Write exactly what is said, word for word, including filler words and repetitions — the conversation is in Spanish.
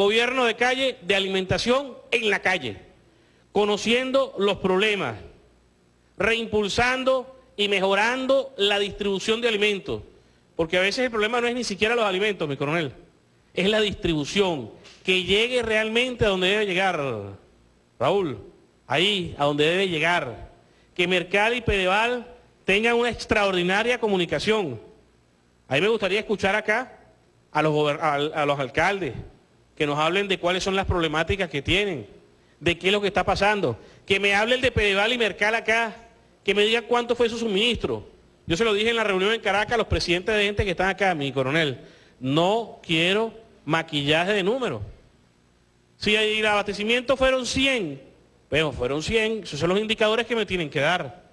Gobierno de calle, de alimentación en la calle, conociendo los problemas, reimpulsando y mejorando la distribución de alimentos, porque a veces el problema no es ni siquiera los alimentos, mi coronel, es la distribución, que llegue realmente a donde debe llegar, Raúl, ahí, a donde debe llegar, que Mercal y Pedeval tengan una extraordinaria comunicación. A mí me gustaría escuchar acá a los, a, a los alcaldes, que nos hablen de cuáles son las problemáticas que tienen, de qué es lo que está pasando, que me hable el de Pedeval y Mercal acá, que me diga cuánto fue su suministro. Yo se lo dije en la reunión en Caracas a los presidentes de gente que están acá, mi coronel, no quiero maquillaje de números. Si el abastecimiento fueron cien, pero fueron cien, esos son los indicadores que me tienen que dar.